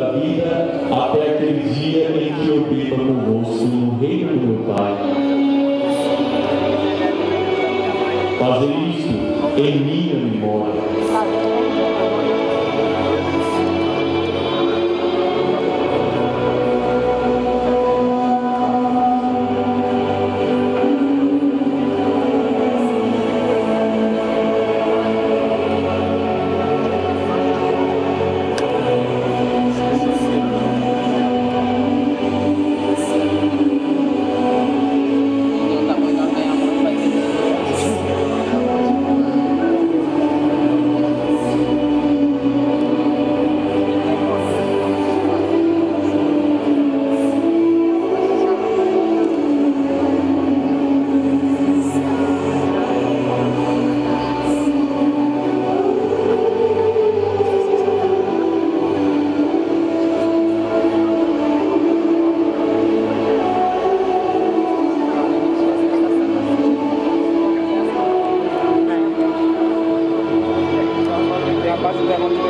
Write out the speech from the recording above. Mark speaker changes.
Speaker 1: da vida até aquele dia em que eu beba convosco no reino do meu Pai. Fazer isto em minha memória.
Speaker 2: Basta